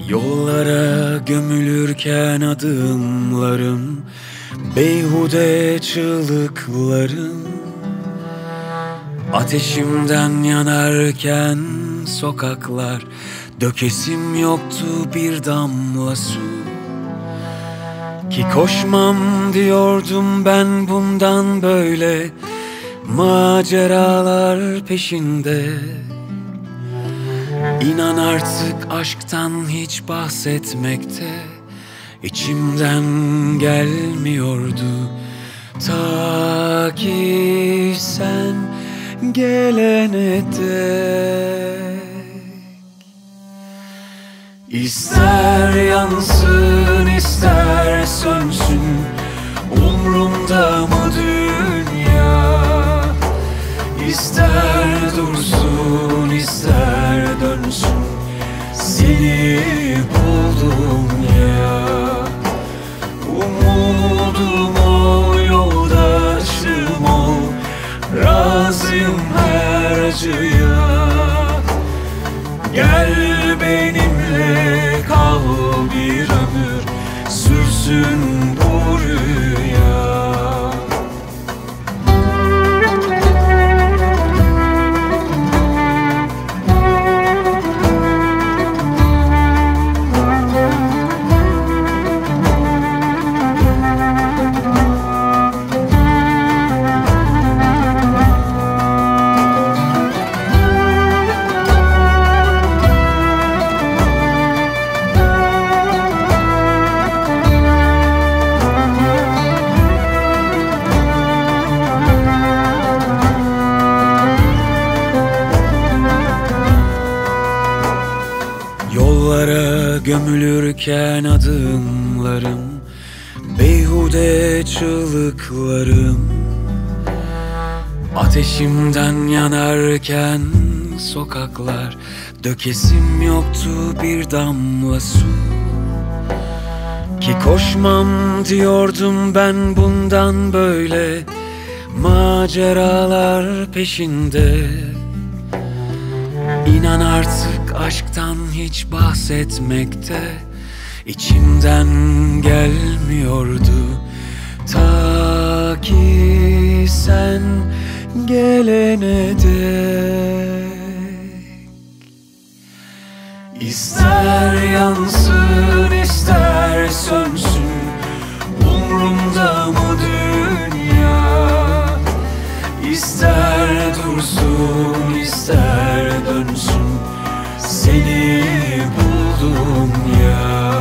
Yollara gömülürken adımlarım, beyhude çığlıklarım, ateşimden yanarken sokaklar, dökesim yoktu bir damla su. Ki koşmam diyordum ben bundan böyle, maceralar peşinde. İnan artık aşktan hiç bahsetmekte içimden gelmiyordu, ta ki sen gelene dek. İster yansın ister sönsün, umrumda mı dünya? İster dursun ister dönsün, seni buldum ya. Umudum ol, yoldaşım ol, razıyım her acıya. Gel benimle kal bir ömür, sürsün bu rüya. Yollara gömülürken adımlarım, beyhude çığlıklarım, ateşimden yanarken sokaklar, dökesim yoktu bir damla su. Ki koşmam diyordum ben bundan böyle, maceralar peşinde. İnan artık aşktan hiç bahsetmekte içimden gelmiyordu, ta ki sen gelene dek. İster yansın ister sönsün, umrumda mı dünya? İster dursun ister dönsün, seni buldum ya.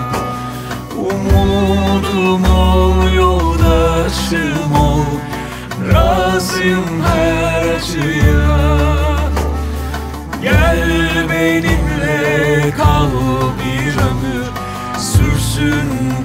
Umudum ol, yoldaşım ol, razıyım her acıya. Gel benimle kal bir ömür, sürsün